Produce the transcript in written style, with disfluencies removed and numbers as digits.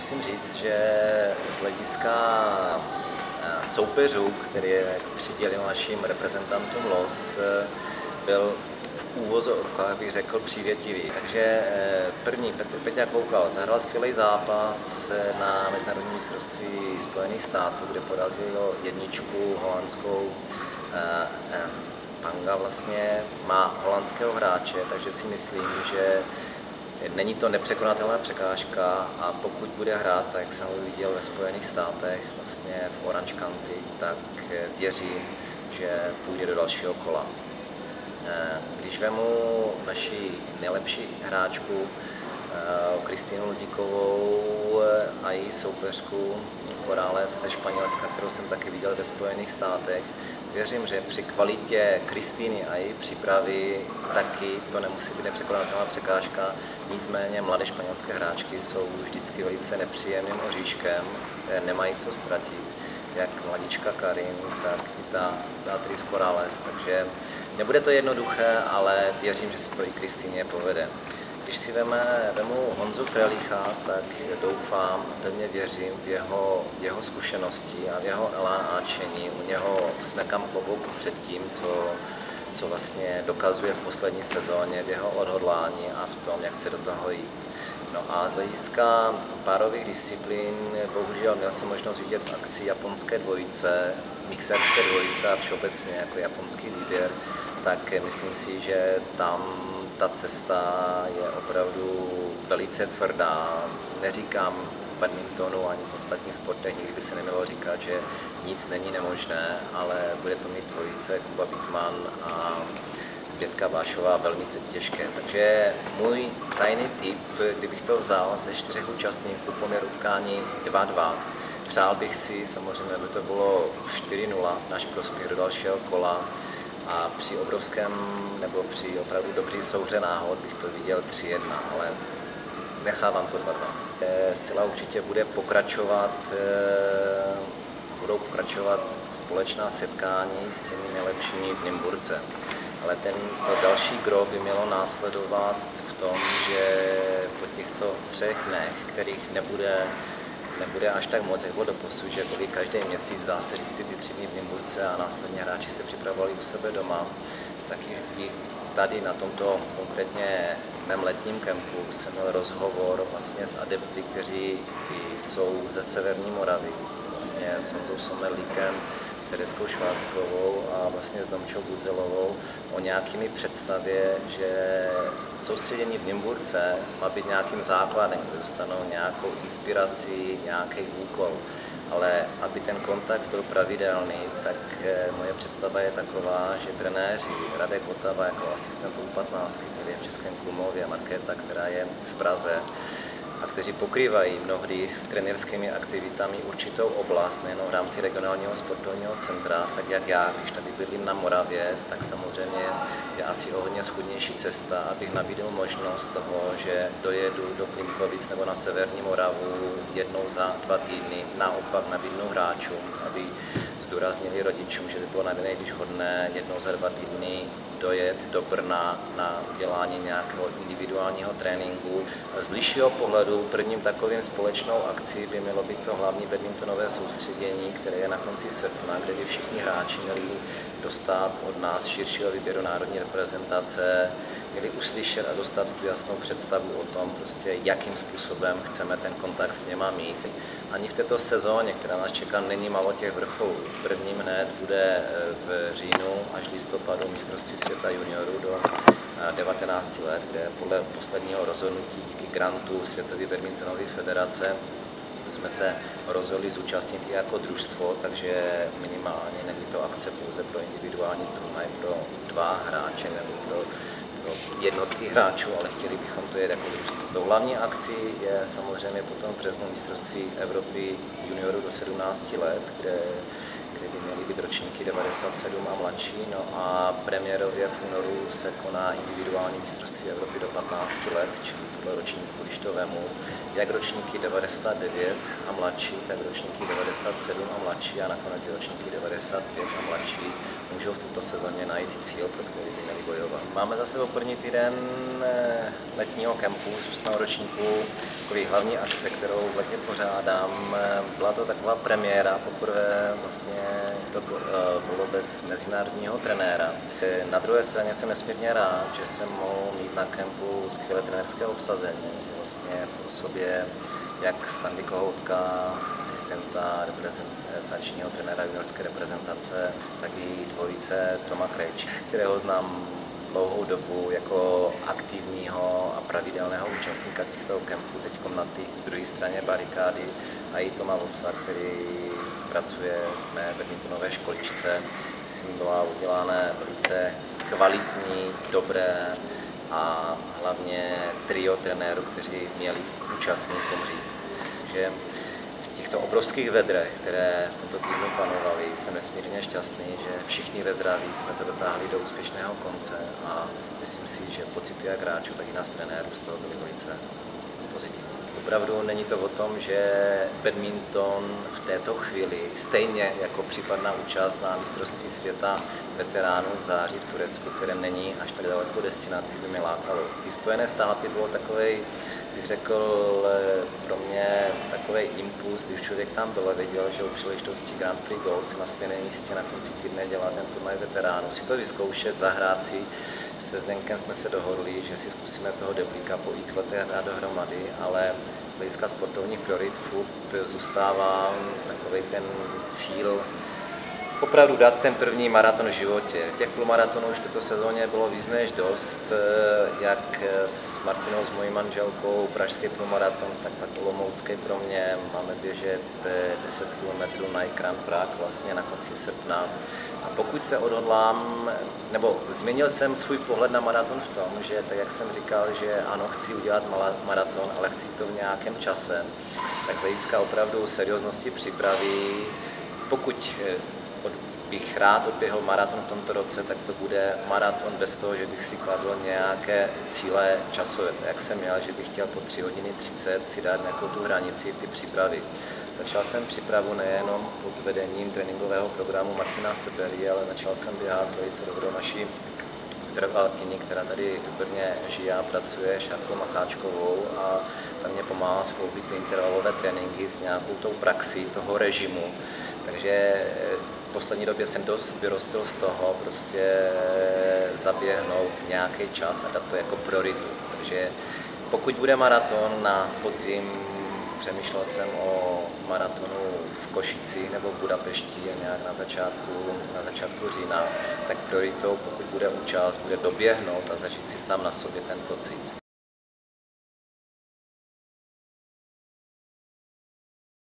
musím říct, že z hlediska soupeřů, který přidělil našim reprezentantům los, byl v úvozovkách, bych řekl, přívětivý. Takže první Peťa Koukal zahrál skvělý zápas na mezinárodní mistrovství Spojených států, kde porazil jedničku holandskou. Panga vlastně má holandského hráče, takže si myslím, že není to nepřekonatelná překážka a pokud bude hrát, tak jak jsem ho viděl ve Spojených státech, vlastně v Orange County, tak věřím, že půjde do dalšího kola. Když vemu naši nejlepší hráčku, Kristýnu Ludíkovou a její soupeřku Corrales ze Španělska, kterou jsem taky viděl ve Spojených státech, věřím, že při kvalitě Kristýny a její přípravy taky to nemusí být nepřekonatelná překážka. Nicméně mladé španělské hráčky jsou vždycky velice nepříjemným oříškem, nemají co ztratit, jak mladička Karin, tak i ta Beatriz Corrales, takže nebude to jednoduché, ale věřím, že se to i Kristýně povede. Když si vemu Honzu Frelicha, tak doufám a pevně věřím v jeho zkušenosti a v jeho elán a nadšení. U něho smekám klobouk před tím, co vlastně dokazuje v poslední sezóně, v jeho odhodlání a v tom, jak chce do toho jít. No a z hlediska párových disciplín, bohužel měl jsem možnost vidět v akci japonské dvojice, mixerské dvojice a všeobecně jako japonský výběr, tak myslím si, že tam ta cesta je opravdu velice tvrdá. Neříkám v badmintonu ani v ostatních sportech, nikdy by se nemělo říkat, že nic není nemožné, ale bude to mít dvojice Kuba Wittmann a Bětka Vášová velmi těžké. Takže můj tajný tip, kdybych to vzal ze 4 účastníků, poměr utkání 2-2, přál bych si samozřejmě, aby to bylo 4-0 náš prospěch do dalšího kola a při obrovském nebo při opravdu dobrý souhře náhod bych to viděl 3-1, ale nechávám to 2-2. Zcela určitě budou pokračovat společná setkání s těmi nejlepšími v Nymburce. Ale to další gro by mělo následovat v tom, že po těchto 3 dnech, kterých nebude až tak moc, jak bylo doposud, že byli každý měsíc, dá se říct, ty 3 dny v Nymburce a následně hráči se připravovali u sebe doma, tak i tady na tomto konkrétně mém letním kempu jsem měl rozhovor vlastně s adepty, kteří jsou ze severní Moravy, vlastně s Honzou Somerlíkem, s Tereskou Švábkovou a vlastně s Domčou Budzelovou o nějakými představě, že soustředění v Nymburce má být nějakým základem, kde dostanou nějakou inspiraci, nějaký úkol. Ale aby ten kontakt byl pravidelný, tak moje představa je taková, že trenéři Radek Votava jako asistent U15, který je v Českém Krumlově, Markéta, která je v Praze, a kteří pokrývají mnohdy trenérskými aktivitami určitou oblast, nejen v rámci regionálního sportovního centra, tak jak já, když tady bydlím na Moravě, tak samozřejmě je asi o hodně schůdnější cesta, abych nabídl možnost toho, že dojedu do Klimkovic nebo na severní Moravu jednou za 2 týdny, naopak nabídnu hráčům, aby zdůraznili rodičům, že by bylo nejvíc hodné jednou za 2 týdny dojet do Brna na udělání nějakého individuálního tréninku. Z bližšího pohledu prvním takovým společnou akcí by mělo být to hlavní badmintonové soustředění, které je na konci srpna, kde by všichni hráči měli dostat od nás širšího výběru národní reprezentace, měli uslyšet a dostat tu jasnou představu o tom, prostě, jakým způsobem chceme ten kontakt s něma mít. Ani v této sezóně, která nás čeká, není málo těch vrcholů. Prvním hned bude v říjnu až listopadu mistrovství světa juniorů do 19 let, kde podle posledního rozhodnutí díky grantu Světové badmintonové federace jsme se rozhodli zúčastnit i jako družstvo, takže minimálně není to akce pouze pro individuální turnaj pro 2 hráče nebo pro jednotky hráčů, ale chtěli bychom to jet jako družstvo. Tou hlavní akcí je samozřejmě potom v březnu mistrovství Evropy juniorů do 17 let, kde by měly být ročníky 97 a mladší. No a premiérově v únoru se koná individuální mistrovství Evropy do 15 let, čili podle ročníku, když to vemu, jak ročníky 99 a mladší, tak ročníky 97 a mladší a nakonec ročníky 95 a mladší můžou v této sezóně najít cíl, pro který by měli bojovat. Máme zase první týden letního kempu z 8. ročníku, takový hlavní akce, kterou v letě pořádám. Byla to taková premiéra, poprvé vlastně to bylo bez mezinárodního trenéra. Na druhé straně jsem nesmírně rád, že jsem mohl mít na kempu skvělé trenérské obsazení, že vlastně v osobě jak Standy Kohoutka, asistenta reprezentačního trenéra juniorské reprezentace, tak i dvojice Toma Krejčí, kterého znám dlouhou dobu jako aktivního a pravidelného účastníka těchto kempů, teď na té druhé straně barikády, a i Toma Vovsa, který pracuje v mé badmintonové školičce. Myslím, byla udělána velice kvalitní, dobré a hlavně trio trenérů, kteří měli účastníkům říct, že v těchto obrovských vedrech, které v tomto týdnu panovaly, jsem nesmírně šťastný, že všichni ve zdraví jsme to dotáhli do úspěšného konce a myslím si, že pocity jak hráčů, tak i nás trenérů z toho byly velice pozitivní. Opravdu není to o tom, že badminton v této chvíli, stejně jako případná účast na mistrovství světa veteránů v září v Turecku, které není až tak daleko destinací, by mě lákalo. Ty Spojené státy bylo takovej, bych řekl, pro mě takový impuls, když člověk tam byl a věděl, že u příležitosti Grand Prix Gold se na stejném místě na konci týdne dělá ten turnaj veteránů, si to vyzkoušet, zahrát si. Se Zdenkem jsme se dohodli, že si zkusíme toho deblíka po x letech hrát dohromady, ale z hlediska sportovních priorit furt zůstává takový ten cíl opravdu dát ten první maraton v životě. Těch půlmaratonů už této sezóně bylo víc než dost, jak s Martinou, s mojí manželkou, pražský půlmaraton, tak pak olomoucký pro mě. Máme běžet 10 km na Grand Prague vlastně na konci srpna. A pokud se odhodlám, nebo změnil jsem svůj pohled na maraton v tom, že tak jak jsem říkal, že ano, chci udělat maraton, ale chci to v nějakém čase, tak z hlediska opravdu serióznosti přípravy, pokud bych rád odběhl maraton v tomto roce, tak to bude maraton bez toho, že bych si kladl nějaké cíle časové. Jak jsem měl, že bych chtěl po 3 hodiny 30 si dát nějakou tu hranici ty přípravy. Začal jsem přípravu nejenom pod vedením tréninkového programu Martina Sebery, ale začal jsem běhat s velice dobrou naší trvalkyni, která tady v Brně žije a pracuje, Šárkou Macháčkovou, a ta mě pomáhá skloubit ty intervalové tréninky s nějakou tou praxí toho režimu. Takže v poslední době jsem dost vyrostl z toho prostě zaběhnout nějaký čas a dát to jako prioritu. Takže pokud bude maraton na podzim, přemýšlel jsem o maratonu v Košicích nebo v Budapešti nějak na začátku října, tak prioritou, pokud bude účast, bude doběhnout a zažít si sám na sobě ten pocit.